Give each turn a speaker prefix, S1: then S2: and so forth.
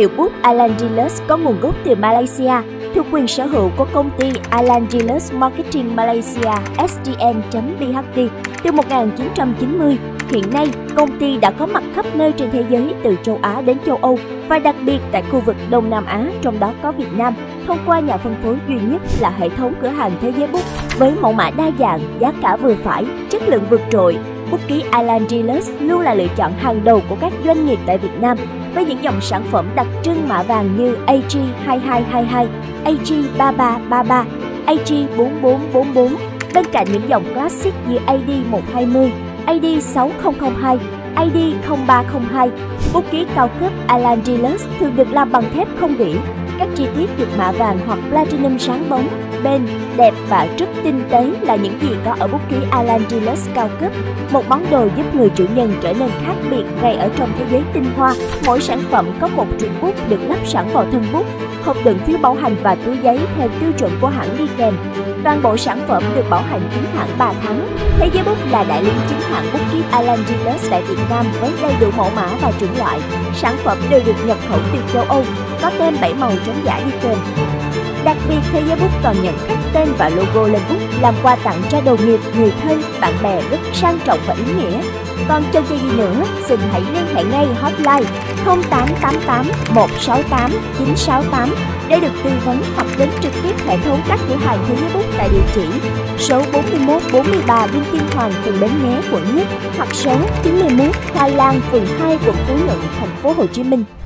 S1: hiệu bút Alan Dealers có nguồn gốc từ Malaysia, thuộc quyền sở hữu của công ty Alan Dealers Marketing Malaysia (SDN.BHD) từ 1990. Hiện nay, công ty đã có mặt khắp nơi trên thế giới từ châu Á đến châu Âu và đặc biệt tại khu vực Đông Nam Á, trong đó có Việt Nam, thông qua nhà phân phối duy nhất là hệ thống cửa hàng Thế Giới Bút với mẫu mã đa dạng, giá cả vừa phải, chất lượng vượt trội. Bút ký Alan Dealers luôn là lựa chọn hàng đầu của các doanh nghiệp tại Việt Nam với những dòng sản phẩm đặc trưng mã vàng như AG2222, AG3333, AG4444, bên cạnh những dòng classic như AD120, AD6002, AD0302. Bút ký cao cấp Alan Dealers thường được làm bằng thép không rỉ. Các chi tiết được mạ vàng hoặc platinum sáng bóng, bền, đẹp và rất tinh tế là những gì có ở bút ký Alan Dealers cao cấp. Một món đồ giúp người chủ nhân trở nên khác biệt ngay ở trong thế giới tinh hoa. Mỗi sản phẩm có một trục bút được lắp sẵn vào thân bút, hộp đựng phiếu bảo hành và túi giấy theo tiêu chuẩn của hãng đi kèm. Toàn bộ sản phẩm được bảo hành chính hãng 3 tháng. Thế Giới Bút là đại lý chính hãng bút ký Alan Dealers tại Việt Nam với đầy đủ mẫu mã và chủng loại. Sản phẩm đều được nhập khẩu từ châu Âu, có tem 7 màu chống giả đi kèm. Đặc biệt, Thế Giới Bút còn nhận khắc tên và logo lên bút làm quà tặng cho đồng nghiệp, người thân, bạn bè rất sang trọng và ý nghĩa. Còn chân chơi gì nữa, xin hãy liên hệ ngay hotline 0888 168 968 để được tư vấn hoặc đến trực tiếp hệ thống các cửa hàng Thế Giới Bút tại địa chỉ số 4143 Đinh Tiên Hoàng, phường Bến Nghé, quận Nhất hoặc số 91 Hoa Lan, phường 2, quận Phú Nhuận, thành phố Hồ Chí Minh.